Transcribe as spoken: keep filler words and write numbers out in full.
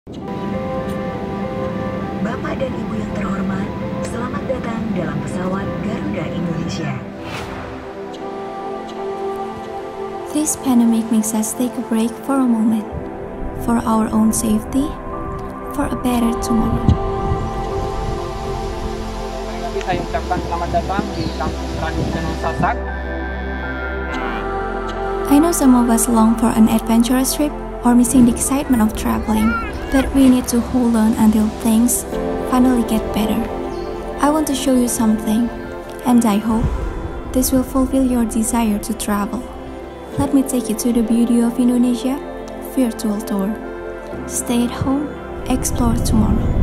Bapak dan Ibu yang terhormat, selamat datang dalam pesawat Garuda Indonesia. This pandemic makes us take a break for a moment, for our own safety, for a better tomorrow. Sekali lagi saya ucapkan selamat datang di Taman Nasional Sasak. I know some of us long for an adventurous trip or missing the excitement of traveling, but we need to hold on until things finally get better. I want to show you something, and I hope this will fulfill your desire to travel. Let me take you to the beauty of Indonesia, virtual tour. Stay at home, explore tomorrow.